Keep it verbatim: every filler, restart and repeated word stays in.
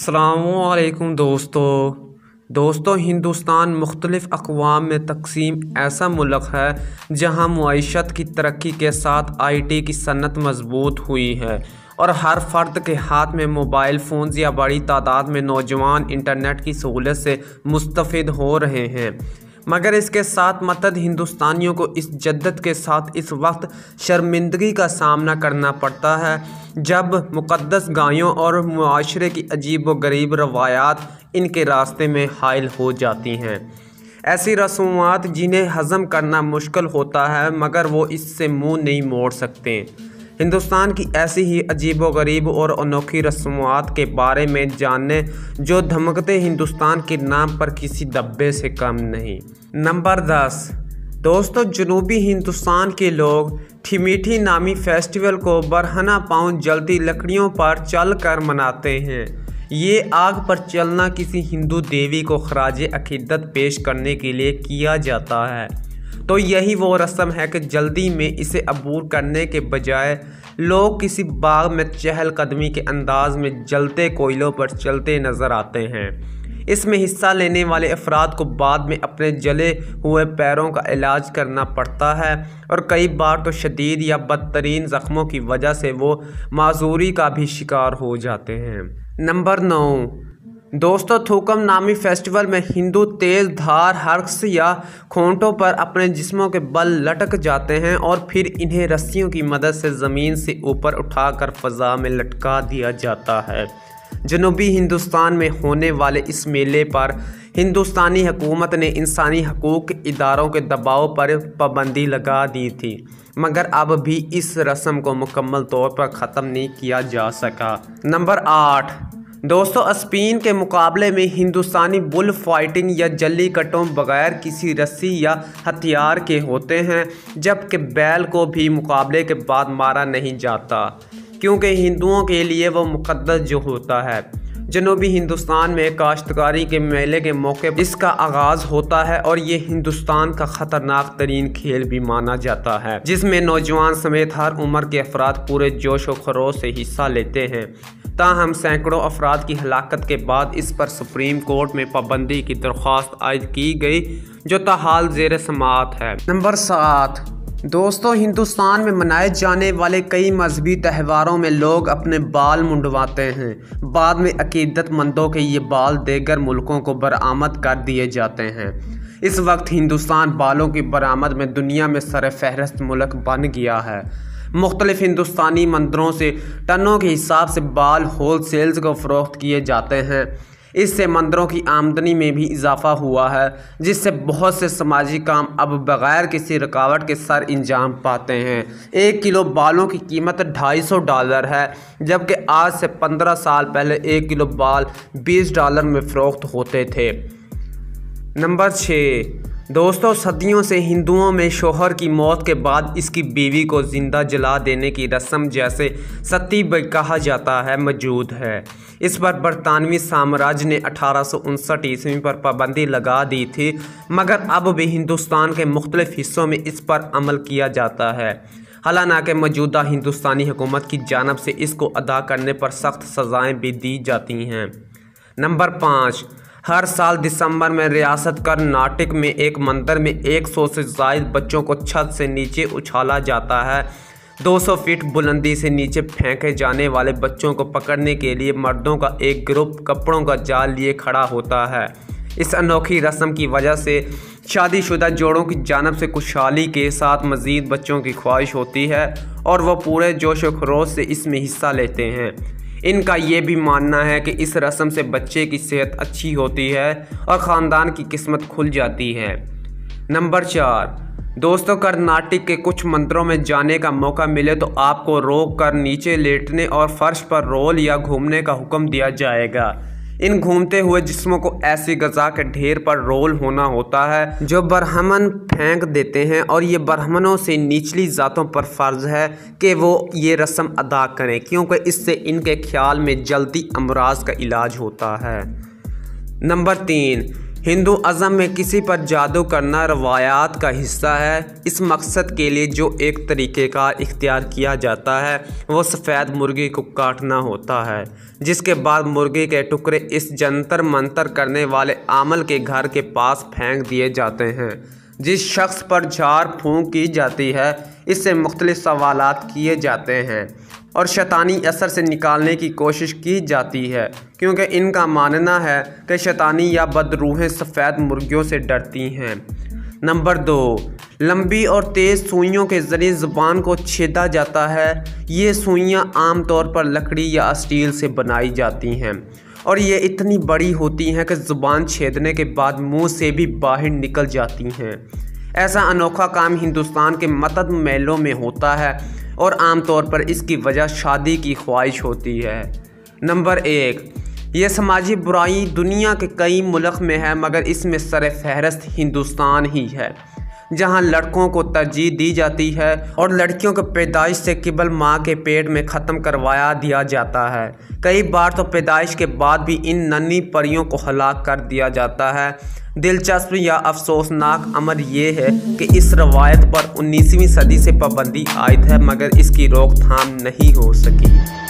अस्सलामुअलैकुम दोस्तों दोस्तों हिंदुस्तान मुख्तलिफ़ अक़वाम में तकसीम ऐसा मुल्क है जहां मईशत की तरक्की के साथ आई टी की सनत मजबूत हुई है और हर फ़र्द के हाथ में मोबाइल फ़ोन्स या बड़ी तादाद में नौजवान इंटरनेट की सहूलत से मुस्तफ़िद हो रहे हैं। मगर इसके साथ मतद हिंदुस्तानियों को इस जद्दत के साथ इस वक्त शर्मिंदगी का सामना करना पड़ता है जब मुक़द्दस गायों और मुआशरे की अजीब व गरीब रवायात इनके रास्ते में हाइल हो जाती हैं। ऐसी रसूमात जिन्हें हज़म करना मुश्किल होता है मगर वो इससे मुँह नहीं मोड़ सकते। हिंदुस्तान की ऐसी ही अजीब व गरीब और अनोखी रस्मात के बारे में जानने जो धमकते हिंदुस्तान के नाम पर किसी धब्बे से कम नहीं। नंबर दस दोस्तों, जनूबी हिंदुस्तान के लोग ठिमीठी नामी फेस्टिवल को बरहना पाउंड जलती लकड़ियों पर चल कर मनाते हैं। ये आग पर चलना किसी हिंदू देवी को खराज अकीदत पेश करने के लिए किया जाता है। तो यही वो रस्म है कि जल्दी में इसे अबूर करने के बजाय लोग किसी बाग में चहलकदमी के अंदाज में जलते कोयलों पर चलते नज़र आते हैं। इसमें हिस्सा लेने वाले अफराद को बाद में अपने जले हुए पैरों का इलाज करना पड़ता है और कई बार तो शदीद या बदतरीन ज़ख्मों की वजह से वो माजूरी का भी शिकार हो जाते हैं। नंबर नौ दोस्तों, थूकम नामी फेस्टिवल में हिंदू तेज़ धार हर्ष या खोंटों पर अपने जिस्मों के बल लटक जाते हैं और फिर इन्हें रस्सियों की मदद से ज़मीन से ऊपर उठाकर फ़ज़ा में लटका दिया जाता है। जनूबी हिंदुस्तान में होने वाले इस मेले पर हिंदुस्तानी हुकूमत ने इंसानी हकूक़ के इदारों के दबाव पर पाबंदी लगा दी थी मगर अब भी इस रस्म को मुकम्मल तौर पर ख़त्म नहीं किया जा सका। नंबर आठ दोस्तों, स्पेन के मुकाबले में हिंदुस्तानी बुल फाइटिंग या जल्लीकट्टों बगैर किसी रस्सी या हथियार के होते हैं, जबकि बैल को भी मुकाबले के बाद मारा नहीं जाता क्योंकि हिंदुओं के लिए वो मुक़द्दस जो होता है। जनूबी हिंदुस्तान में काश्तकारी के मेले के मौके पर इसका आगाज़ होता है और ये हिंदुस्तान का ख़तरनाक तरीन खेल भी माना जाता है जिसमें नौजवान समेत हर उम्र के अफराद पूरे जोश व खरोश से हिस्सा लेते हैं। ताहम सैकड़ों अफराद की हलाकत के बाद इस पर सुप्रीम कोर्ट में पाबंदी की दरख्वास्त आयद की गई जो ताहाल ज़ेर समाअत है। नंबर सात दोस्तों, हिंदुस्तान में मनाए जाने वाले कई मजहबी त्योहारों में लोग अपने बाल मुंडवाते हैं। बाद में अकीदतमंदों के ये बाल देगर मुल्कों को बरामद कर दिए जाते हैं। इस वक्त हिंदुस्तान बालों की बरामद में दुनिया में सरफहरिस्त मुल्क बन गया है। मुख्तलिफ हिंदुस्तानी मंदिरों से टनों के हिसाब से बाल होल सेल्स को फ़रोख्त किए जाते हैं। इससे मंदिरों की आमदनी में भी इजाफ़ा हुआ है जिससे बहुत से समाजी काम अब बग़ैर किसी रुकावट के सर अंजाम पाते हैं। एक किलो बालों की कीमत ढाई सौ डॉलर है जबकि आज से पंद्रह साल पहले एक किलो बाल बीस डॉलर में फ़रोख्त होते थे। नंबर छः दोस्तों, सदियों से हिंदुओं में शोहर की मौत के बाद इसकी बीवी को ज़िंदा जला देने की रस्म जैसे सती कहा जाता है मौजूद है। इस पर बरतानवी साम्राज्य ने अठारह सौ उनसठ ईस्वी पर पाबंदी लगा दी थी मगर अब भी हिंदुस्तान के मुख्तलिफ हिस्सों में इस पर अमल किया जाता है। हालांकि मौजूदा हिंदुस्तानी हुकूमत की जानब से इसको अदा करने पर सख्त सज़ाएँ भी दी जाती हैं। नंबर पाँच हर साल दिसंबर में रियासत कर्नाटक में एक मंदिर में एक सौ से ज़ायद बच्चों को छत से नीचे उछाला जाता है। दो सौ फीट बुलंदी से नीचे फेंके जाने वाले बच्चों को पकड़ने के लिए मर्दों का एक ग्रुप कपड़ों का जाल लिए खड़ा होता है। इस अनोखी रस्म की वजह से शादीशुदा जोड़ों की जानब से खुशहाली के साथ मज़ीद बच्चों की ख्वाहिश होती है और वह पूरे जोश व खरोश से इसमें हिस्सा लेते हैं। इनका ये भी मानना है कि इस रस्म से बच्चे की सेहत अच्छी होती है और ख़ानदान की किस्मत खुल जाती है। नंबर चार दोस्तों, कर्नाटक के कुछ मंदिरों में जाने का मौका मिले तो आपको रोक कर नीचे लेटने और फर्श पर रोल या घूमने का हुक्म दिया जाएगा। इन घूमते हुए जिस्मों को ऐसी गज़ा के ढेर पर रोल होना होता है जो बरहमन फेंक देते हैं और ये बरहमनों से निचली ज़ातों पर फ़र्ज़ है कि वो ये रस्म अदा करें क्योंकि इससे इनके ख्याल में जल्दी अमराज का इलाज होता है। नंबर तीन हिंदू अज़म में किसी पर जादू करना रवायात का हिस्सा है। इस मकसद के लिए जो एक तरीक़ेकार इख्तियार किया जाता है वो सफ़ेद मुर्गी को काटना होता है, जिसके बाद मुर्गी के टुकड़े इस जंतर मंतर करने वाले आमल के घर के पास फेंक दिए जाते हैं। जिस शख्स पर झाड़ फूंक की जाती है इससे मुख्तलिफ सवालात किए जाते हैं और शैतानी असर से निकालने की कोशिश की जाती है, क्योंकि इनका मानना है कि शैतानी या बदरूहें सफ़ेद मुर्गियों से डरती हैं। नंबर दो, लंबी और तेज़ सुइयों के ज़रिए ज़ुबान को छेदा जाता है। ये सुइयां आम तौर पर लकड़ी या स्टील से बनाई जाती हैं और ये इतनी बड़ी होती हैं कि ज़ुबान छेदने के बाद मुंह से भी बाहर निकल जाती हैं। ऐसा अनोखा काम हिंदुस्तान के मतद मेलों में होता है और आम तौर पर इसकी वजह शादी की ख्वाहिश होती है। नंबर एक, ये समाजी बुराई दुनिया के कई मुल्क में है, मगर इसमें सर फहरस्त हिंदुस्तान ही है, जहां लड़कों को तरजीह दी जाती है और लड़कियों को पैदाइश से किबल माँ के पेट में ख़त्म करवाया दिया जाता है। कई बार तो पैदाइश के बाद भी इन नन्ही परियों को हलाक कर दिया जाता है। दिलचस्प या अफसोसनाक अमर ये है कि इस रवायत पर उन्नीसवीं सदी से पाबंदी आयद है, मगर इसकी रोकथाम नहीं हो सकी।